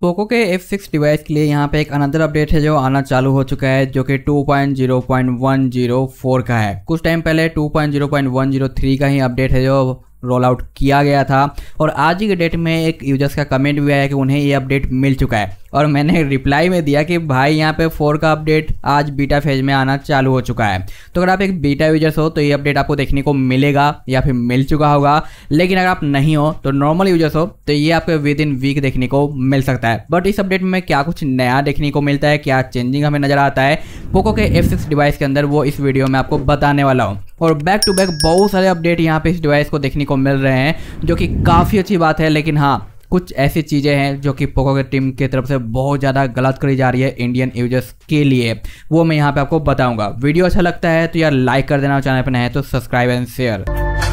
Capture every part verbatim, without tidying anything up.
Poco के F six device के लिए यहाँ पे एक अनदर अपडेट है जो आना चालू हो चुका है, जो कि two point zero point one zero four का है। कुछ टाइम पहले two point zero point one zero three का ही अपडेट है जो रोल आउट किया गया था। और आज ही के डेट में एक यूजर्स का कमेंट भी आया कि उन्हें ये अपडेट मिल चुका है, और मैंने रिप्लाई में दिया कि भाई यहाँ पे फोर का अपडेट आज बीटा फेज में आना चालू हो चुका है। तो अगर आप एक बीटा यूजर्स हो तो ये अपडेट आपको देखने को मिलेगा या फिर मिल चुका होगा, लेकिन अगर आप नहीं हो तो नॉर्मल यूजर्स हो तो ये आपको विद इन वीक देखने को मिल सकता है। बट इस अपडेट में क्या कुछ नया देखने को मिलता है, क्या चेंजिंग हमें नजर आता है पोको के एफ सिक्स डिवाइस के अंदर, वो इस वीडियो में आपको बताने वाला हूँ। और बैक टू बैक बहुत सारे अपडेट यहाँ पे इस डिवाइस को देखने को मिल रहे हैं, जो कि काफ़ी अच्छी बात है। लेकिन हाँ, कुछ ऐसी चीज़ें हैं जो कि पोको के टीम की तरफ से बहुत ज़्यादा गलत करी जा रही है इंडियन यूजर्स के लिए, वो मैं यहाँ पे आपको बताऊंगा। वीडियो अच्छा लगता है तो यार लाइक कर देना, और चैनल पर नए हैं तो सब्सक्राइब एंड शेयर।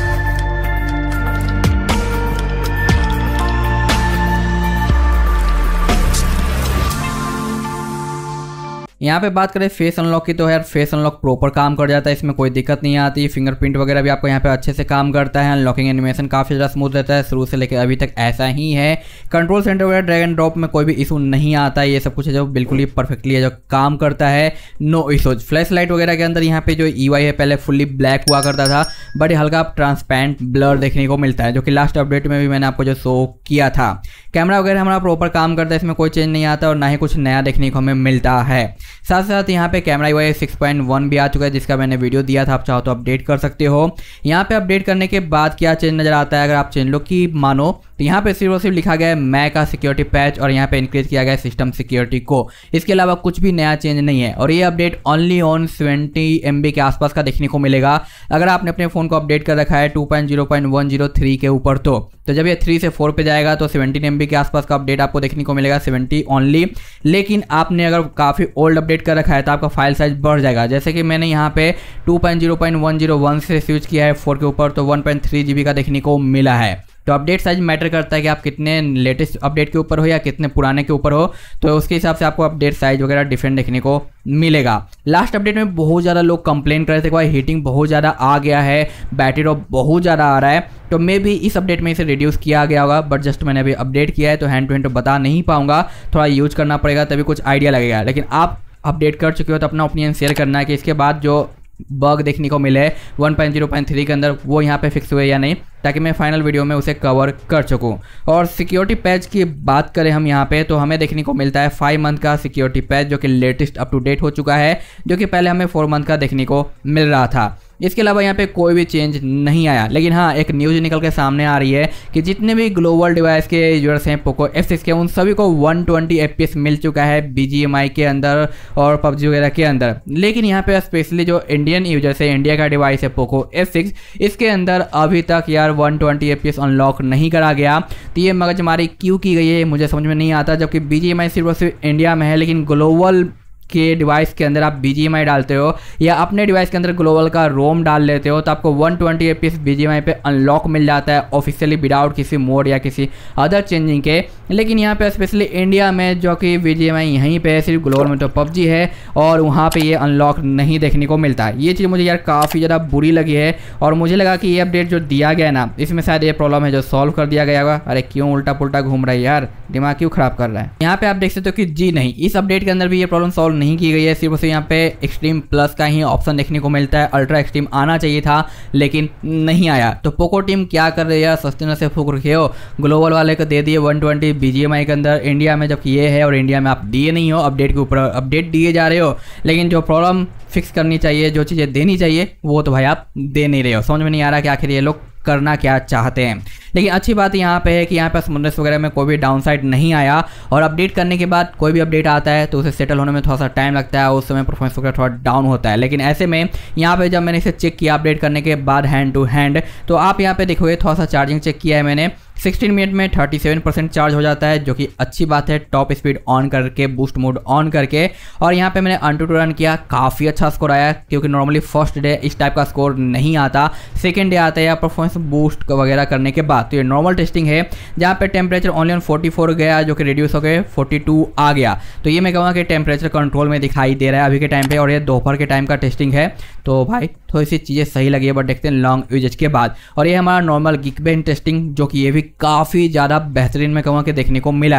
यहाँ पे बात करें फेस अनलॉक की, तो यार फेस अनलॉक प्रॉपर काम कर जाता है, इसमें कोई दिक्कत नहीं आती। फिंगरप्रिंट वगैरह भी आपको यहाँ पे अच्छे से काम करता है। अनलॉकिंग एनिमेशन काफ़ी ज़्यादा स्मूथ रहता है, शुरू से लेकर अभी तक ऐसा ही है। कंट्रोल सेंटर वगैरह ड्रैग एंड ड्रॉप में कोई भी इशू नहीं आता, ये सब कुछ है जो बिल्कुल ही परफेक्टली है जो काम करता है, नो इशूज। फ्लैश लाइट वगैरह के अंदर यहाँ पे जो ई वाई है पहले फुल्ली ब्लैक हुआ करता था, बट हल्का ट्रांसपेरेंट ब्लर देखने को मिलता है, जो कि लास्ट अपडेट में भी मैंने आपको जो शो किया था। कैमरा वगैरह हमारा प्रॉपर काम करता है, इसमें कोई चेंज नहीं आता और ना ही कुछ नया देखने को हमें मिलता है। साथ साथ यहाँ पे camera U I six point one भी आ चुका है, जिसका मैंने वीडियो दिया था, आप चाहो तो अपडेट कर सकते हो। यहाँ पे अपडेट करने के बाद क्या चेंज नजर आता है, अगर आप चेंज लो की मानो तो यहाँ पे सिर्फ और सिर्फ लिखा गया है मैक का सिक्योरिटी पैच, और यहाँ पे इंक्रीज किया गया है सिस्टम सिक्योरिटी को। इसके अलावा कुछ भी नया चेंज नहीं है, और ये update only on seventy M B के आसपास का देखने को मिलेगा अगर आपने अपने फोन को अपडेट कर रखा है two point zero point one zero three के ऊपर। तो तो जब ये थ्री से फोर पे जाएगा तो सेवेंटीन एम बी के आसपास का अपडेट आपको देखने को मिलेगा, सेवेंटी ओनली। लेकिन आपने अगर काफ़ी ओल्ड अपडेट कर रखा है तो आपका फाइल साइज बढ़ जाएगा। जैसे कि मैंने यहाँ पे two point zero point one zero one से स्विच किया है फोर के ऊपर, तो one point three G B का देखने को मिला है। तो अपडेट साइज मैटर करता है कि आप कितने लेटेस्ट अपडेट के ऊपर हो या कितने पुराने के ऊपर हो, तो उसके हिसाब से आपको अपडेट साइज वगैरह डिफरेंट देखने को मिलेगा। लास्ट अपडेट में बहुत ज़्यादा लोग कंप्लेन कर रहे थे कि भाई हीटिंग बहुत ज़्यादा आ गया है, बैटरी ड्रॉप बहुत ज़्यादा आ रहा है, तो मे भी इस अपडेट में इसे रिड्यूस किया गया होगा। बट जस्ट मैंने अभी अपडेट किया है तो हैंड टू हैंड तो बता नहीं पाऊंगा, थोड़ा यूज करना पड़ेगा तभी कुछ आइडिया लगेगा। लेकिन आप अपडेट कर चुके हो तो अपना ओपिनियन शेयर करना है कि इसके बाद जो बग देखने को मिले one point zero point three के अंदर वो यहाँ पे फिक्स हुए या नहीं, ताकि मैं फाइनल वीडियो में उसे कवर कर सकूँ। और सिक्योरिटी पैच की बात करें हम यहाँ पे, तो हमें देखने को मिलता है फाइव मंथ का सिक्योरिटी पैच, जो कि लेटेस्ट अप टू डेट हो चुका है, जो कि पहले हमें फोर मंथ का देखने को मिल रहा था। इसके अलावा यहाँ पे कोई भी चेंज नहीं आया। लेकिन हाँ, एक न्यूज़ निकल के सामने आ रही है कि जितने भी ग्लोबल डिवाइस के यूजर्स हैं पोको एफ सिक्स के, उन सभी को one twenty F P S मिल चुका है बी जी एम आई के अंदर और पबजी वगैरह के अंदर। लेकिन यहाँ पे स्पेशली जो इंडियन यूजर्स है, इंडिया का डिवाइस है पोको एफ सिक्स, इसके अंदर अभी तक यार one twenty F P S unlock नहीं करा गया। तो ये मगजमारी क्यों की गई है मुझे समझ में नहीं आता, जबकि बी जी एम आई सिर्फ और सिर्फ इंडिया में है, लेकिन ग्लोबल के डिवाइस के अंदर आप बी जी एम आई डालते हो या अपने डिवाइस के अंदर ग्लोबल का रोम डाल लेते हो तो आपको one twenty F P S B G M I पे अनलॉक मिल जाता है ऑफिशियली विदाउट किसी मोड या किसी अदर चेंजिंग के। लेकिन यहाँ पे स्पेशली इंडिया में जो कि बी जी एम आई यहीं पे है, सिर्फ ग्लोबल में तो पबजी है और वहाँ पे ये अनलॉक नहीं देखने को मिलता है। ये चीज़ मुझे यार काफ़ी ज़्यादा बुरी लगी है, और मुझे लगा कि ये अपडेट जो दिया गया ना, इसमें शायद ये प्रॉब्लम है जो सॉल्व कर दिया गया होगा। अरे क्यों उल्टा पुल्टा घूम रहा है यार, दिमाग क्यों खराब कर रहा है। यहाँ पे आप देख सकते हो कि जी नहीं, इस अपडेट के अंदर भी ये प्रॉब्लम सॉल्व नहीं की गई है, सिर्फ से यहाँ पे एक्सट्रीम प्लस का ही ऑप्शन देखने को मिलता है। अल्ट्रा एक्सट्रीम आना चाहिए था लेकिन नहीं आया। तो पोको टीम क्या कर रही है, सस्ते न से फूक रखे हो, ग्लोबल वाले को दे दिए one twenty B G M I के अंदर इंडिया में, जबकि ये है और इंडिया में आप दिए नहीं हो, अपडेट के ऊपर अपडेट दिए जा रहे हो। लेकिन जो प्रॉब्लम फिक्स करनी चाहिए, जो चीज़ें देनी चाहिए, वो तो भाई आप दे नहीं रहे हो। समझ में नहीं आ रहा कि आखिर ये लोग करना क्या चाहते हैं। लेकिन अच्छी बात यहाँ पे है कि यहाँ पे समुद्र वगैरह में कोई भी डाउनसाइड नहीं आया, और अपडेट करने के बाद कोई भी अपडेट आता है तो उसे सेटल होने में थोड़ा सा टाइम लगता है, उस समय परफॉर्मेंस वगैरह थोड़ा डाउन होता है। लेकिन ऐसे में यहाँ पे जब मैंने इसे चेक किया अपडेट करने के बाद हैंड टू हैंड, तो आप यहाँ पे देखोगे थोड़ा सा चार्जिंग चेक किया है मैंने, सिक्सटीन मिनट में थर्टी सेवन परसेंट चार्ज हो जाता है, जो कि अच्छी बात है। टॉप स्पीड ऑन करके, बूस्ट मोड ऑन करके, और यहाँ पे मैंने अनटू रन किया, काफ़ी अच्छा स्कोर आया, क्योंकि नॉर्मली फर्स्ट डे इस टाइप का स्कोर नहीं आता, सेकेंड डे आता है या परफॉर्मेंस बूस्ट वगैरह करने के बाद। तो ये नॉर्मल टेस्टिंग है, जहाँ पे temperature only on forty four गया, जो कि रिड्यूस हो गए फोर्टी टू आ गया। तो ये मैं कहूँगा कि टेम्परेचर कंट्रोल में दिखाई दे रहा है अभी के टाइम पे, और ये दोपहर के टाइम का टेस्टिंग है। तो भाई थोड़ी सी चीज़ें सही लगी है, बट देखते हैं लॉन्ग यूजेज के बाद। और ये हमारा नॉर्मल गिकबेंच टेस्टिंग, जो कि ये भी काफ़ी ज़्यादा बेहतरीन मैं कहूँगा कि देखने को मिला है।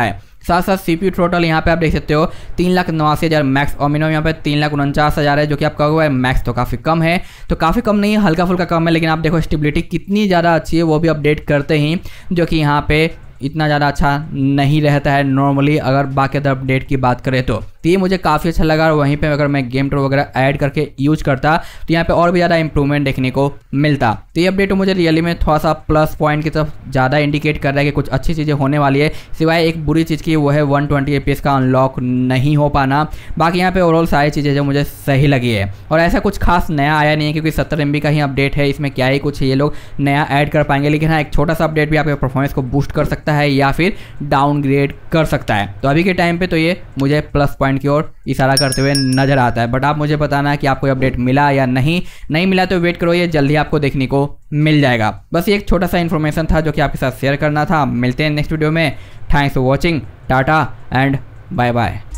साथ साथ सीपीयू टोटल यहाँ पे आप देख सकते हो तीन लाख नवासी हज़ार मैक्स, और मिनिमम यहाँ पे तीन लाख उनचास हज़ार है, जो कि आप कहोगे मैक्स तो काफ़ी कम है। तो काफ़ी कम नहीं है, हल्का फुल्का कम है, लेकिन आप देखो स्टेबिलिटी कितनी ज़्यादा अच्छी है वो भी अपडेट करते ही, जो कि यहाँ पे इतना ज़्यादा अच्छा नहीं रहता है नॉर्मली अगर बाकी अदर अपडेट की बात करें तो। तो ये मुझे काफ़ी अच्छा लगा, और वहीं पे अगर मैं गेम ट्रो वगैरह ऐड करके यूज करता तो यहाँ पे और भी ज़्यादा इंप्रूवमेंट देखने को मिलता। तो ये अपडेट मुझे रियली में थोड़ा सा प्लस पॉइंट की तरफ ज़्यादा इंडिकेट कर रहा है कि कुछ अच्छी चीज़ें होने वाली है, सिवाय एक बुरी चीज़ की, वो है वन ट्वेंटी एपीएस का अनलॉक नहीं हो पाना। बाकी यहाँ पे ओवरऑल सारी चीज़ें जो मुझे सही लगी है, और ऐसा कुछ खास नया आया नहीं है क्योंकि सत्तर एम बी का ही अपडेट है, इसमें क्या ही कुछ ये लोग नया ऐड कर पाएंगे। लेकिन हाँ, एक छोटा सा अपडेट भी आपके परफॉर्मेंस को बूस्ट कर सकता है या फिर डाउनग्रेड कर सकता है। तो अभी के टाइम पे तो ये मुझे प्लस पॉइंट की ओर इशारा करते हुए नजर आता है। बट आप मुझे बताना है कि आपको अपडेट मिला या नहीं, नहीं मिला तो वेट करो, ये जल्दी आपको देखने को मिल जाएगा। बस ये एक छोटा सा इन्फॉर्मेशन था जो कि आपके साथ शेयर करना था। मिलते हैं नेक्स्ट वीडियो में। Thanks for watching, tata and bye bye.